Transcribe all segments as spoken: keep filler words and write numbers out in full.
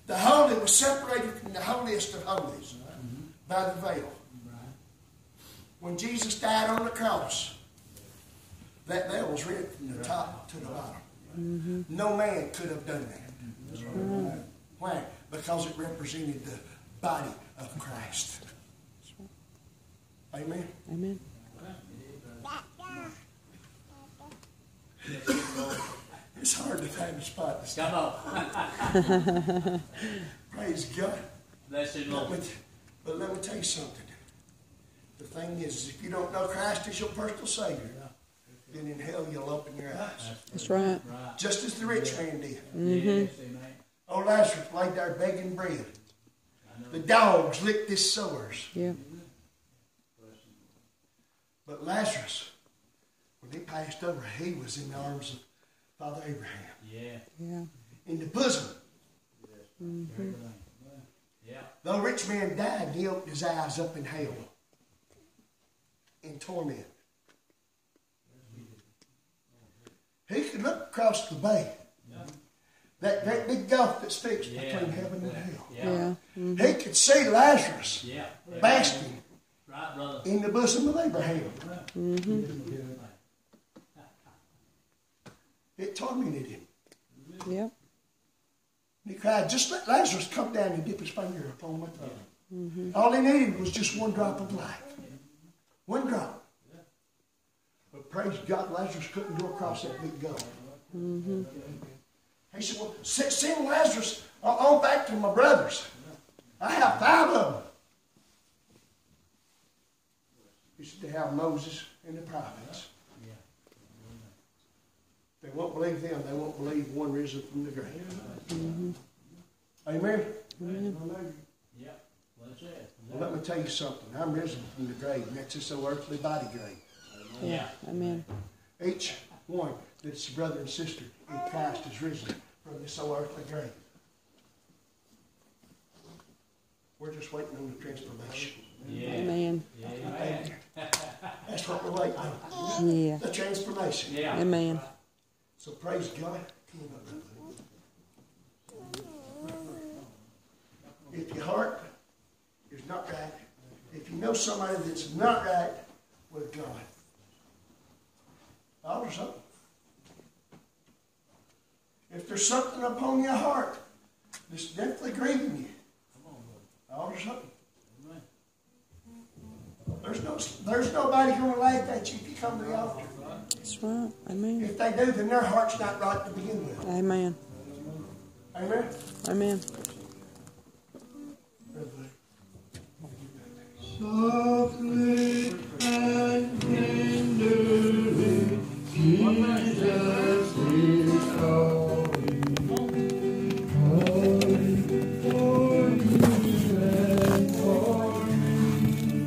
The holy was separated from the holiest of holies mm-hmm. by the veil. Right. When Jesus died on the cross, that veil was ripped from the top to the bottom. Mm-hmm. No man could have done that. Mm-hmm. Why? Because it represented the body of Christ. Amen? Amen. It's hard to find a spot to Come on. Praise God. Bless you, Lord. Let me, but let me tell you something. The thing is, if you don't know Christ as your personal Savior, then in hell you'll open your eyes. That's right. Just as the rich man did. Mm-hmm. Old Lazarus laid there begging bread. The dogs licked his sores. Yeah. But Lazarus, when he passed over, he was in the arms of Father Abraham. Yeah. Yeah. In the bosom. Mm-hmm. Yeah. The rich man died, he opened his eyes up in hell. In torment. He could look across the bay. That great big gulf that's fixed yeah. between heaven and hell. Yeah. Yeah. Mm-hmm. He could see Lazarus yeah. basking right, brother. in the bosom of Abraham. Mm-hmm. It tormented him. Yep. And he cried, just let Lazarus come down and dip his finger upon my tongue. Mm-hmm. All he needed was just one drop of life. One drop. But praise God, Lazarus couldn't go across that big gulf. Mm-hmm. He said, well, send Lazarus on back to my brothers. I have five of them. He said, they have Moses and the prophets. They won't believe them. They won't believe one risen from the grave. Mm-hmm. Amen? Amen. Yeah. Well, let me tell you something. I'm risen from the grave, and that's this old earthly body grave. Yeah. Amen. Each one that's a brother and sister in Christ is risen from this old earthly grave. We're just waiting on the transformation. Yeah. Amen. Yeah. Amen. That's what we're waiting on. Yeah. The transformation. Yeah. Amen. So praise God. If your heart is not right, if you know somebody that's not right with God, alter something. If there's something upon your heart that's definitely grieving you, alter something. There's no, there's nobody going to laugh at you if you come to the altar. That's right. Amen. If they do, then their heart's not right to begin with. Amen. Amen? Amen. Softly and tenderly, Jesus is calling, calling for you and for me.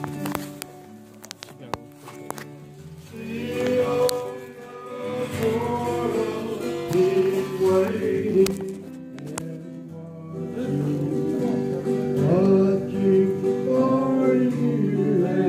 The old world is waiting and watching, watching for you.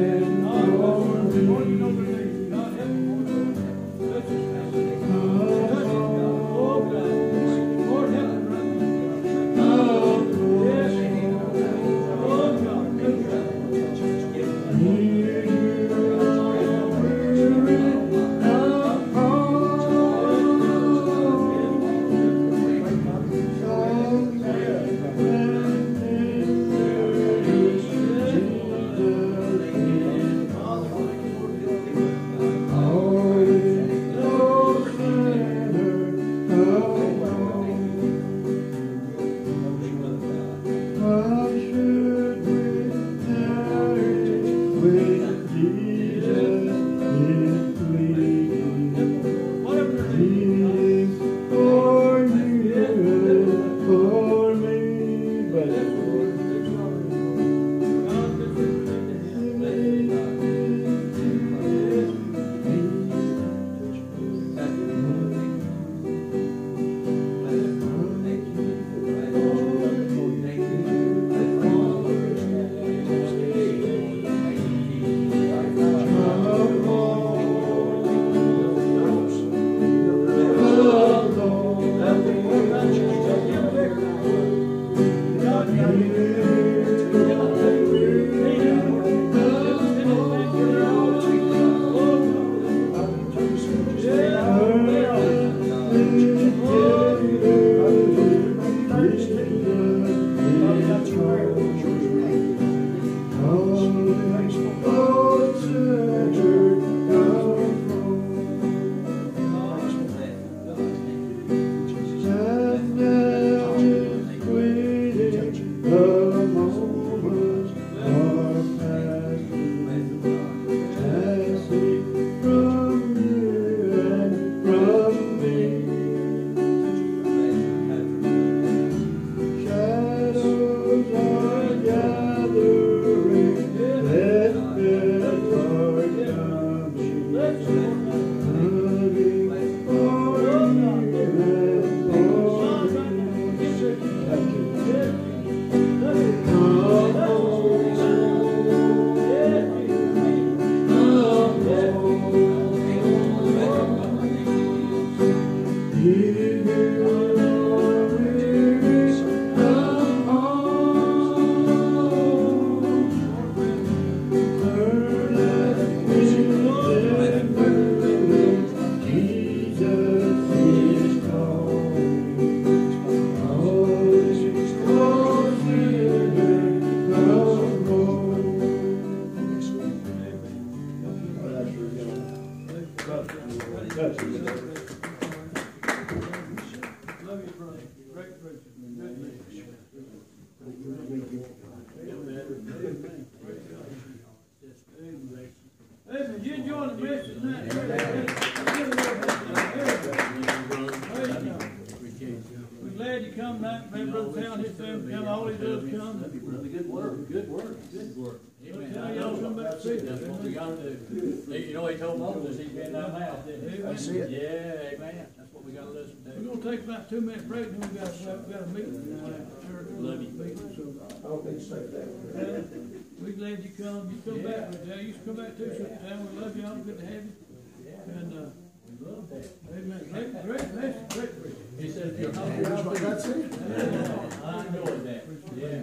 We're glad you come tonight. Man, Brother Town, his family, come, all he does come. Really good work, good work, good work. Brother Town, y'all come back to see us. That's what we gotta do. He- You know, he told Moses he'd be in that mouth, didn't he? That's it. Yeah, amen. That's what we gotta listen We're to. gonna take about two minute break, and we got, we got a meeting now after church. Love you. Meeting, so, I don't think so. uh, we glad you come. You come back, Brother Town. You should come back too, Sister Town. We love y'all. Good to have you. And, uh, We love that. amen. Great, great message, great preaching. He said, if you're hungry, I'll feed you. That's it. I enjoyed that. Yeah.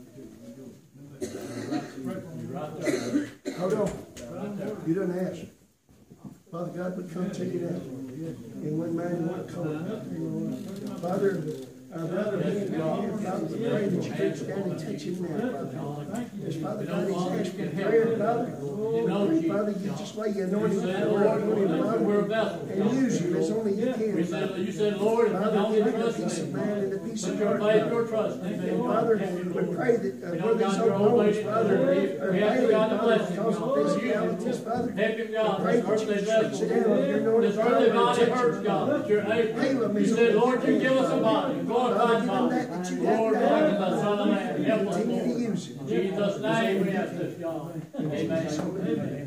You're right there. Hold on. You didn't ask. Father God, we come to you now. In one man and one color. Father, our brother being down here, Father, we pray that you reach down and touch him now, Father. As Father God, he's asking prayer, Father. Father, you just lay your anointing power on him, Father, and use you as only you We can, said, Father. you said, Lord, if you Father, don't give him a trust peace of me, mind and a peace put of your heart, faith, Father. your trust in me. And Father, we pray that uh, We where don't these got your old own bones, lady. Father, are We ask failing, God to Father, bless him, because of God. physicalities, Father. Help him, God. We pray This that earthly you vessel. sit down with your anointing This power earthly and body touch hurts, him. God. That you're able. Heal him You as said, only Lord, you you give can, us a Father. body. Glorified Father, give him body. that that you Lord, got, like God. the Son of Man. Help us, Continue to Lord. use him. In Jesus' name we ask this, God. Amen.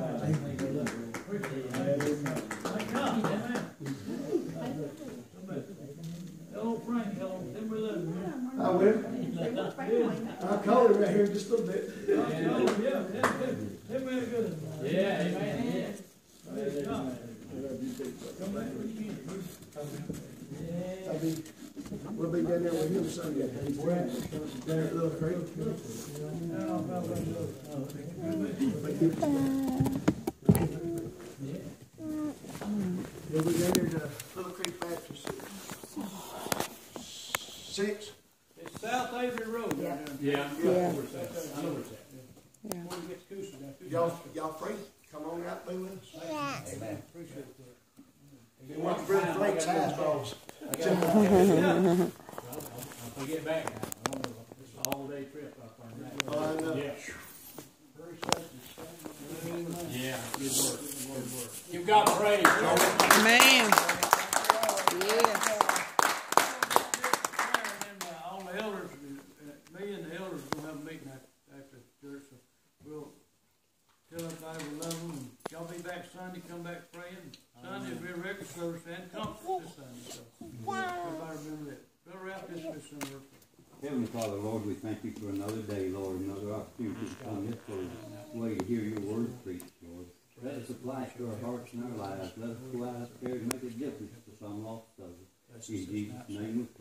Come, amen. Hello, Frank. Hello. Tim, we love you. I will. I'll call him right here in just a little bit. Oh, yeah, yeah, Tim, Tim, really good. Yeah, amen. Yeah. Praise God. Come back again. I'll be, we'll be down there with him Sunday. Down at Little Creek. Oh, God bless you. But you- We'll be down there to Little Creek Baptist. Six? It's South Avery Road. Yeah. Yeah. Yeah. I know where it's at. I know where it's at. Yeah. Before we get to Coosa, now, Coosa. Y'all, y'all free? Come on out, be with us. Amen. Appreciate that. You want Brother Frank's house balls. I got I'll I'll get back now. I don't know. It's an all-day trip up on that. Oh, I know. Yeah. Yeah, good work, good work. You've got praise, Lord. Amen. Yes. And then, uh, all the elders, uh, me and the elders are gonna have a meeting after, after church, so we'll tell everybody we love them, and y'all be back Sunday, come back praying. Sunday will be a regular service and conference this Sunday, so everybody remember that. Brother Ralph, this is Sunday. Heavenly Father, Lord, we thank you for another day, Lord, another opportunity to come this way to hear your word preached, Lord. Let us apply it to our hearts and our lives. Let us go out there and make a difference to some lost souls. In Jesus' name we pray.